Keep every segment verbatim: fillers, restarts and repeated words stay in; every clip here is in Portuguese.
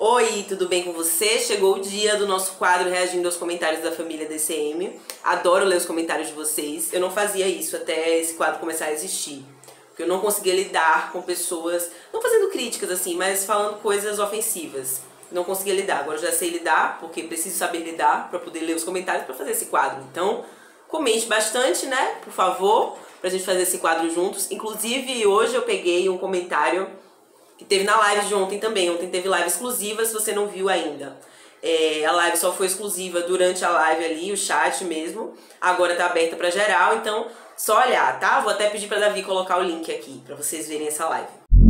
Oi, tudo bem com você? Chegou o dia do nosso quadro reagindo aos comentários da família D C M. Adoro ler os comentários de vocês. Eu não fazia isso até esse quadro começar a existir. Porque eu não conseguia lidar com pessoas, não fazendo críticas assim, mas falando coisas ofensivas. Não conseguia lidar. Agora eu já sei lidar, porque preciso saber lidar para poder ler os comentários para fazer esse quadro. Então, comente bastante, né? Por favor, pra gente fazer esse quadro juntos. Inclusive, hoje eu peguei um comentário que teve na live de ontem também. Ontem teve live exclusiva, se você não viu ainda. É, a live só foi exclusiva durante a live ali, o chat mesmo. Agora tá aberta pra geral, então só olhar, tá? Vou até pedir pra Davi colocar o link aqui, pra vocês verem essa live.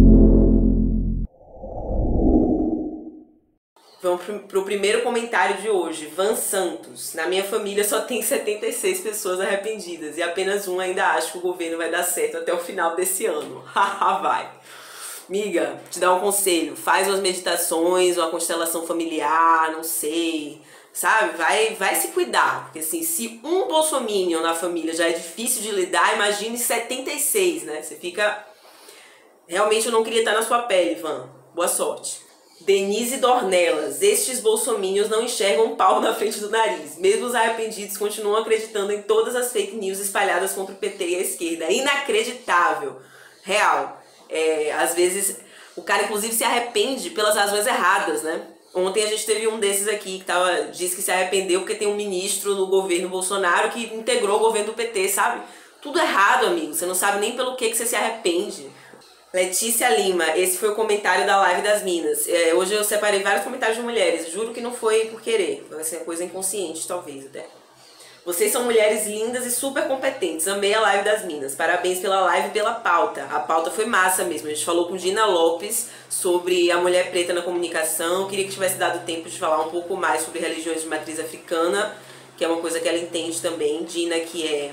Vamos pro, pro primeiro comentário de hoje. Van Santos. Na minha família só tem setenta e seis pessoas arrependidas e apenas um ainda acha que o governo vai dar certo até o final desse ano. Haha, vai. Miga, te dá um conselho, faz umas meditações, uma constelação familiar, não sei, sabe? Vai, vai se cuidar, porque assim, se um bolsominion na família já é difícil de lidar, imagine setenta e seis, né? Você fica... Realmente eu não queria estar na sua pele, Van. Boa sorte. Denise Dornelas, estes bolsominions não enxergam um pau na frente do nariz. Mesmo os arrependidos continuam acreditando em todas as fake news espalhadas contra o P T e a esquerda. Inacreditável. Real. É, às vezes o cara inclusive se arrepende pelas razões erradas, né? Ontem a gente teve um desses aqui que tava, disse que se arrependeu porque tem um ministro no governo Bolsonaro que integrou o governo do P T, sabe? Tudo errado, amigo. Você não sabe nem pelo que, que você se arrepende. Letícia Lima, esse foi o comentário da live das Minas. É, hoje eu separei vários comentários de mulheres. Juro que não foi por querer. Vai ser uma coisa inconsciente, talvez, até. Vocês são mulheres lindas e super competentes. Amei a live das Minas. Parabéns pela live e pela pauta. A pauta foi massa mesmo. A gente falou com Dina Lopes sobre a mulher preta na comunicação. Queria que tivesse dado tempo de falar um pouco mais sobre religiões de matriz africana, que é uma coisa que ela entende também. Dina, que é,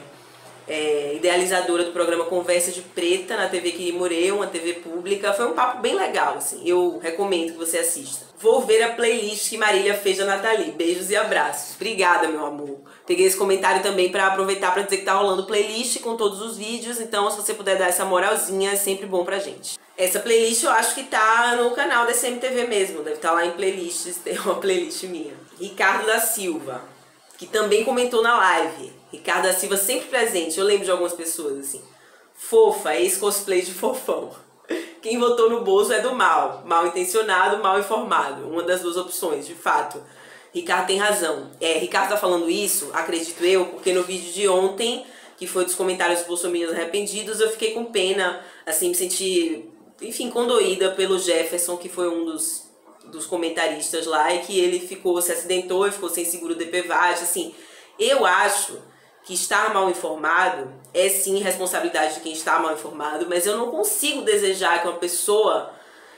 é idealizadora do programa Conversa de Preta na T V Quirimurê, uma T V pública. Foi um papo bem legal, assim. Eu recomendo que você assista. Vou ver a playlist que Marília fez da Nathalie. Beijos e abraços. Obrigada, meu amor. Peguei esse comentário também para aproveitar para dizer que tá rolando playlist com todos os vídeos, então se você puder dar essa moralzinha é sempre bom pra gente. Essa playlist eu acho que tá no canal da S M T V mesmo, deve estar lá em playlists, tem uma playlist minha. Ricardo da Silva, que também comentou na live. Ricardo da Silva sempre presente, eu lembro de algumas pessoas assim. Fofa, ex-cosplay de fofão. Quem votou no Bozo é do mal, mal intencionado, mal informado, uma das duas opções, de fato. Ricardo tem razão. É, Ricardo tá falando isso, acredito eu, porque no vídeo de ontem, que foi dos comentários dos bolsominions arrependidos, eu fiquei com pena, assim, me senti, enfim, condoída pelo Jefferson, que foi um dos, dos comentaristas lá, e que ele ficou, se acidentou e ficou sem seguro D P V A T, assim. Eu acho que estar mal informado é sim responsabilidade de quem está mal informado, mas eu não consigo desejar que uma pessoa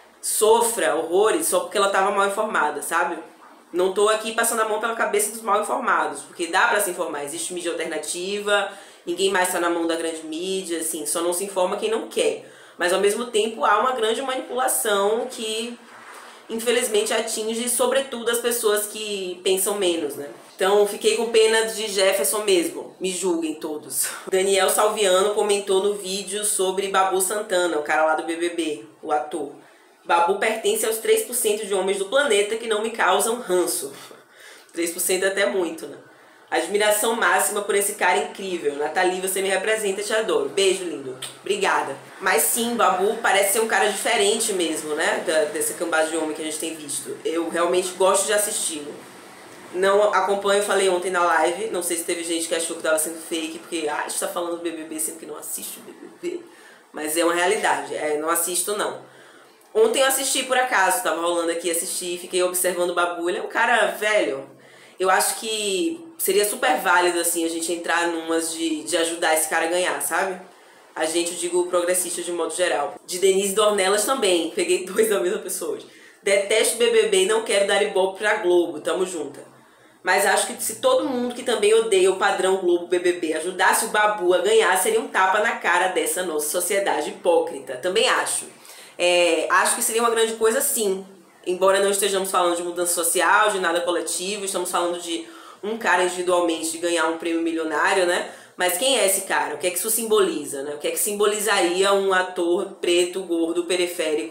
sofra horrores só porque ela estava mal informada, sabe? Não tô aqui passando a mão pela cabeça dos mal informados, porque dá pra se informar, existe mídia alternativa, ninguém mais tá na mão da grande mídia, assim, só não se informa quem não quer. Mas ao mesmo tempo há uma grande manipulação que infelizmente atinge sobretudo as pessoas que pensam menos, né? Então fiquei com pena de Jefferson mesmo, me julguem todos. Daniel Salviano comentou no vídeo sobre Babu Santana, o cara lá do B B B, o ator. Babu pertence aos três por cento de homens do planeta que não me causam ranço. três por cento é até muito, né? Admiração máxima por esse cara incrível. Nathalie, você me representa, te adoro. Beijo, lindo. Obrigada. Mas sim, Babu parece ser um cara diferente mesmo, né? Da, dessa cambada de homem que a gente tem visto. Eu realmente gosto de assisti-lo. Não acompanho, falei ontem na live. Não sei se teve gente que achou que tava sendo fake, porque ah, a gente tá falando do B B B sempre que não assiste o B B B. Mas é uma realidade. É, não assisto, não. Ontem eu assisti por acaso, tava rolando aqui, assisti, fiquei observando o Babu. Ele é um cara velho. Eu acho que seria super válido, assim, a gente entrar numas de, de ajudar esse cara a ganhar, sabe? A gente, eu digo, progressista de modo geral. De Denise Dornelas também, peguei dois da mesma pessoa hoje. Detesto B B B e não quero dar ibope pra Globo, tamo junta. Mas acho que se todo mundo que também odeia o padrão Globo B B B ajudasse o Babu a ganhar, seria um tapa na cara dessa nossa sociedade hipócrita. Também acho. É, acho que seria uma grande coisa sim, embora não estejamos falando de mudança social, de nada coletivo, estamos falando de um cara individualmente ganhar um prêmio milionário, né? Mas quem é esse cara? O que é que isso simboliza, né? O que é que simbolizaria um ator preto, gordo, periférico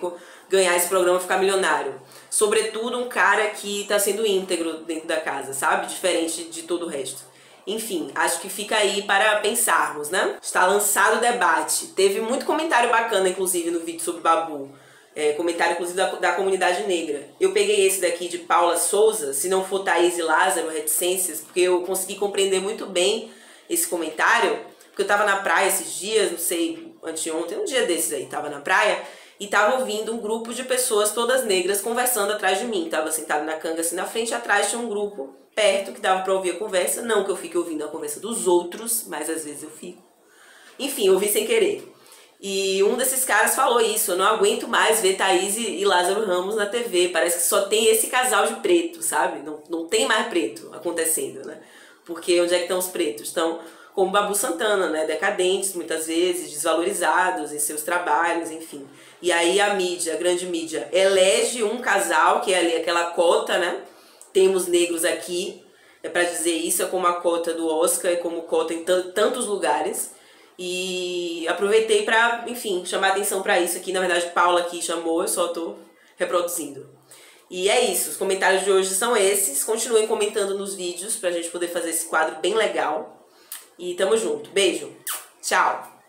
ganhar esse programa e ficar milionário. Sobretudo um cara que tá sendo íntegro dentro da casa, sabe? Diferente de todo o resto. Enfim, acho que fica aí para pensarmos, né? Está lançado o debate. Teve muito comentário bacana, inclusive, no vídeo sobre Babu. É, comentário, inclusive, da, da comunidade negra. Eu peguei esse daqui de Paula Souza, se não for Thaís e Lázaro, reticências, porque eu consegui compreender muito bem esse comentário, porque eu tava na praia esses dias, não sei, anteontem, um dia desses aí, tava na praia, e tava ouvindo um grupo de pessoas todas negras conversando atrás de mim. Tava sentado na canga assim na frente, e atrás tinha um grupo perto que dava pra ouvir a conversa. Não que eu fique ouvindo a conversa dos outros, mas às vezes eu fico. Enfim, eu ouvi sem querer. E um desses caras falou isso: eu não aguento mais ver Thaís e Lázaro Ramos na T V. Parece que só tem esse casal de preto, sabe? Não, não tem mais preto acontecendo, né? Porque onde é que estão os pretos? Estão como Babu Santana, né? Decadentes, muitas vezes, desvalorizados em seus trabalhos, enfim. E aí a mídia, a grande mídia, elege um casal, que é ali aquela cota, né? Temos negros aqui, é pra dizer isso, é como a cota do Oscar, é como cota em tantos lugares. E aproveitei pra, enfim, chamar atenção pra isso aqui. Na verdade, Paula aqui chamou, eu só tô reproduzindo. E é isso, os comentários de hoje são esses. Continuem comentando nos vídeos pra gente poder fazer esse quadro bem legal. E tamo junto. Beijo. Tchau.